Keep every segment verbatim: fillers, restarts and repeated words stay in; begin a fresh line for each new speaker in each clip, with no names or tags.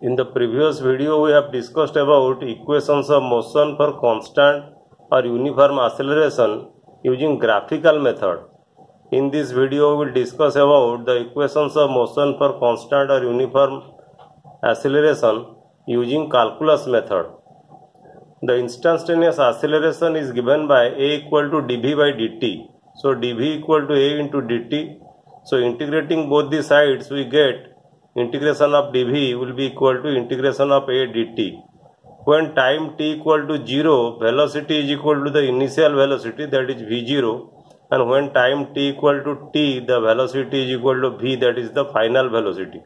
In the previous video, we have discussed about equations of motion for constant or uniform acceleration using graphical method. In this video, we will discuss about the equations of motion for constant or uniform acceleration using calculus method. The instantaneous acceleration is given by A equal to dv by dt. So dv equal to A into dt. So integrating both the sides, we get integration of dv will be equal to integration of A dt. When time t equal to zero, velocity is equal to the initial velocity, that is v zero, and when time t equal to t, the velocity is equal to v, that is the final velocity.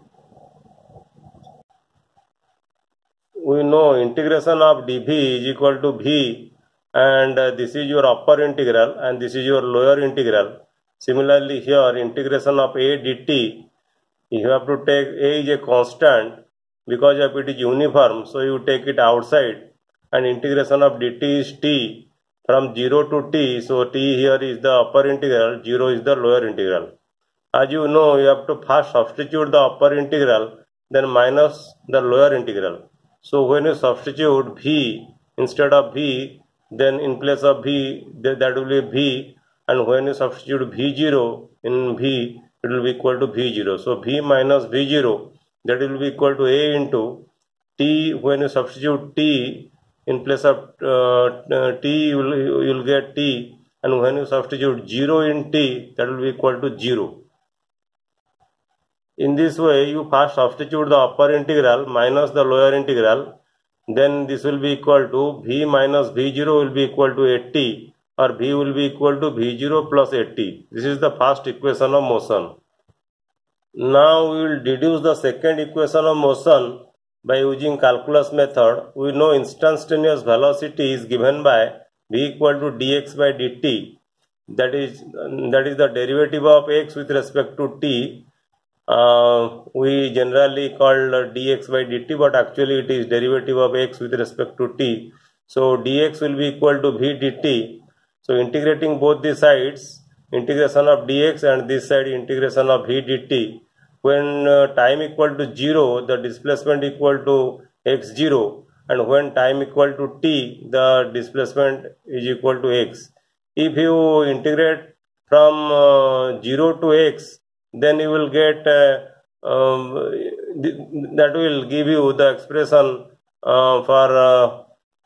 We know integration of dv is equal to v, and uh, this is your upper integral and this is your lower integral. Similarly here, integration of A dt, you have to take A is a constant because of it is uniform, so you take it outside, and integration of dt is t from zero to t, so t here is the upper integral, zero is the lower integral. As you know, you have to first substitute the upper integral, then minus the lower integral. So when you substitute v instead of v, then in place of v, that will be v, and when you substitute v zero in v, it will be equal to v zero. So v minus v zero, that will be equal to A into t. When you substitute t in place of uh, uh, t, you will, you will get t, and when you substitute zero in t, that will be equal to zero. In this way, you first substitute the upper integral minus the lower integral, then this will be equal to v minus v zero will be equal to eighty, or v will be equal to v zero plus eighty. This is the first equation of motion. Now we will deduce the second equation of motion by using calculus method. We know instantaneous velocity is given by v equal to dx by dt. That is, that is the derivative of x with respect to t. Uh, we generally call dx by dt, but actually it is derivative of x with respect to t. So dx will be equal to v dt. So integrating both the sides, integration of dx and this side integration of v dt. When uh, time equal to zero, the displacement equal to x zero, and when time equal to t, the displacement is equal to x. If you integrate from uh, zero to x, then you will get uh, um, th that will give you the expression uh, for uh,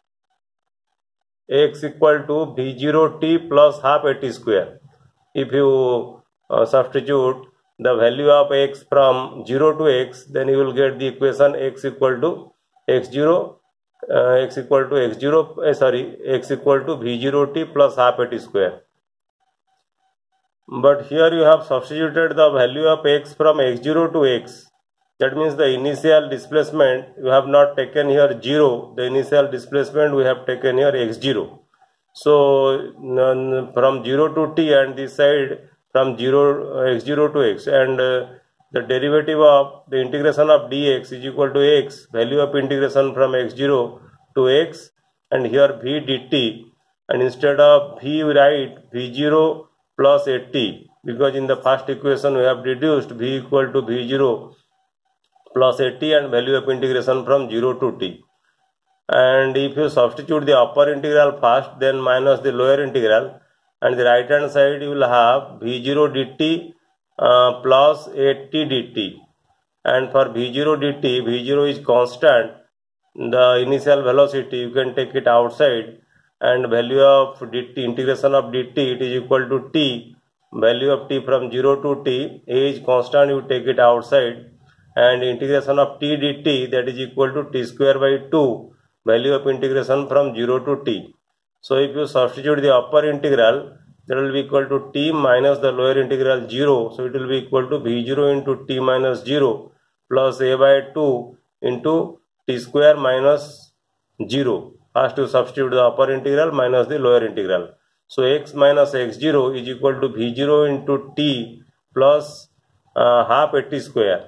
x equal to v zero t plus half a t square. If you uh, substitute the value of x from zero to x, then you will get the equation x equal to x zero, uh, x equal to x zero, uh, sorry, x equal to v zero t plus half a t square. But here you have substituted the value of x from x zero to x. That means the initial displacement, you have not taken here zero. The initial displacement we have taken here x zero. So from zero to t, and this side from zero, uh, x zero to x, and uh, the derivative of the integration of dx is equal to x, value of integration from x zero to x, and here v dt, and instead of v we write v zero plus eighty, because in the first equation we have reduced v equal to v zero plus eighty and value of integration from zero to t. And if you substitute the upper integral first, then minus the lower integral, and the right hand side you will have v zero dt uh, plus eighty dt, and for v zero dt, v zero is constant, the initial velocity you can take it outside, and value of dt, integration of dt, it is equal to t, value of t from zero to t, A is constant, you take it outside, and integration of t dt, that is equal to t square by two, value of integration from zero to t. So if you substitute the upper integral, that will be equal to t minus the lower integral zero, so it will be equal to v zero into t minus zero plus a by two into t square minus zero. First to substitute the upper integral minus the lower integral. So x minus x zero is equal to v zero into t plus uh, half a t square.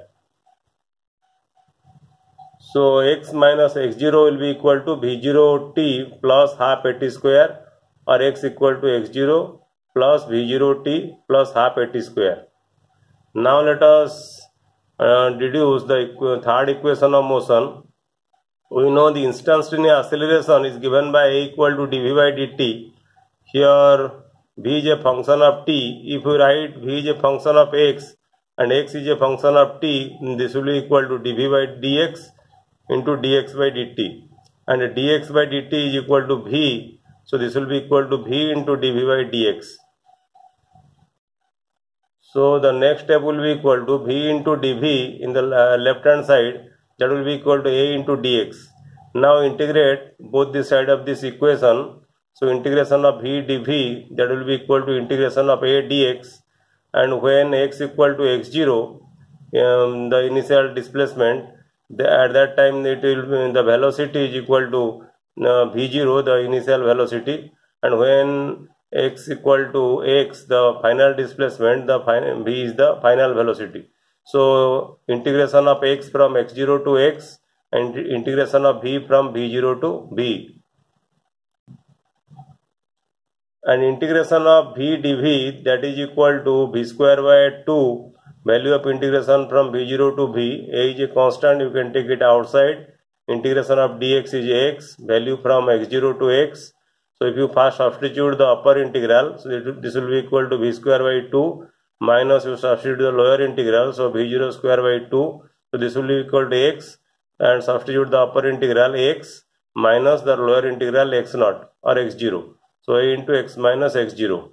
So x minus x zero will be equal to v zero t plus half a t square, or x equal to x zero plus v zero t plus half a t square. Now let us uh, deduce the equ third equation of motion. We know the instantaneous acceleration is given by A equal to dv by dt. Here v is a function of t. If we write v is a function of x and x is a function of t, this will be equal to dv by dx into dx by dt, and dx by dt is equal to v, so this will be equal to v into dv by dx. So the next step will be equal to v into dv in the left hand side, that will be equal to a into dx. Now integrate both the side of this equation. So integration of v dv, that will be equal to integration of a dx, and when x equal to x zero, um, the initial displacement, the, at that time it will be, the velocity is equal to uh, v zero, the initial velocity, and when x equal to x, the final displacement, the final v is the final velocity. So integration of x from x zero to x and integration of v from v zero to v, and integration of v dv, that is equal to v square by two, value of integration from v zero to v. A is a constant, you can take it outside. Integration of dx is x, value from x zero to x. So if you first substitute the upper integral, so this will be equal to v square by two, minus you substitute the lower integral, so v zero square by two, so this will be equal to x, and substitute the upper integral x minus the lower integral x naught or x zero. So a into x minus x zero.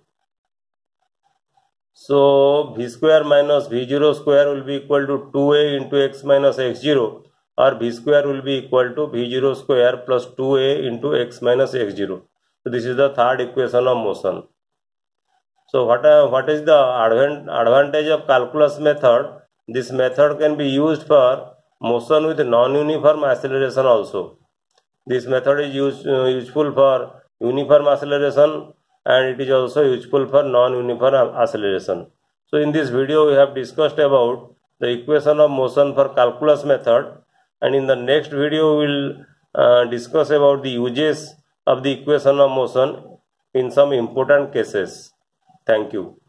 So v square minus v zero square will be equal to two a into x minus x zero, or v square will be equal to v zero square plus two a into x minus x zero. So this is the third equation of motion. So what, uh, what is the advan advantage of calculus method? This method can be used for motion with non-uniform acceleration also. This method is use, uh, useful for uniform acceleration, and it is also useful for non-uniform acceleration. So in this video we have discussed about the equation of motion for calculus method, and in the next video we will uh, discuss about the uses of the equation of motion in some important cases. Thank you.